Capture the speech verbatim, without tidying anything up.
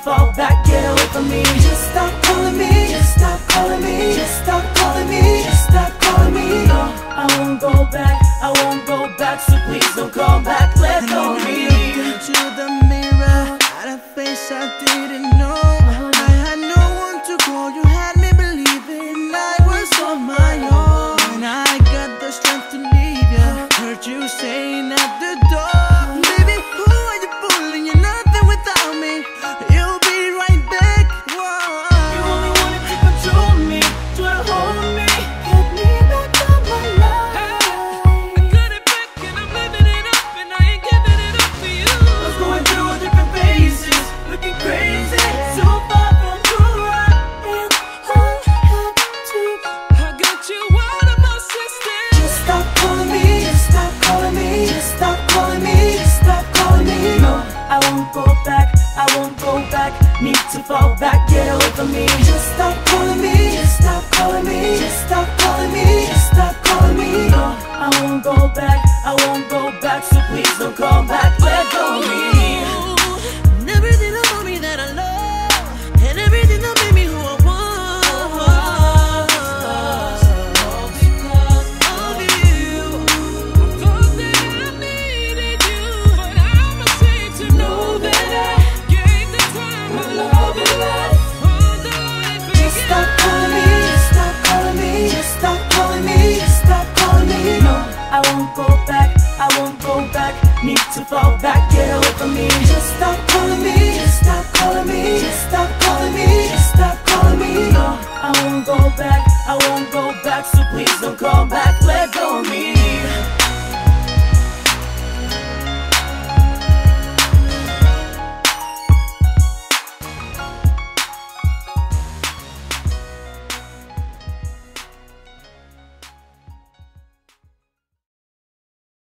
fall back, get away from me. Just stop calling me, just stop calling me, just stop calling me, just stop calling me. No, I won't go back, I won't go back, so please don't call back, let go of me. Into the mirror, at a face I didn't know. I had no one to call, you had me believing I was on my own. When I got the strength to leave you, heard you saying at the door, baby, who are you fooling? You're nothing without me, you'll be right back. Whoa. You only wanted to control me, try to hold me, get me back on my life. I got it back and I'm living it up, and I ain't giving it up for you. I was going through all different phases, looking crazy, so far from true right, and I had to. I got you out of my system. Just stop calling me, just stop calling me, just stop calling me, just stop calling me. No, I won't go back, I won't go back, need to fall back, get away from me. Just stop calling me, just stop calling me, just stop calling me, just stop calling me. No, I won't go back, I won't go back, so please don't call back, let go of me. And everything about me that I love, and everything that made me who I was, all because of you. I thought that I needed you, but I'm ashamed to know that I gave the time my love and life, all the life and Just stop calling me, just stop calling me, just stop calling me, just stop calling me. No, I won't go back, I won't go back, need to fall back, get away from me. Just stop calling me, just stop calling me, just stop calling me, just stop calling me. No, I won't go back, I won't go back, so please don't call back.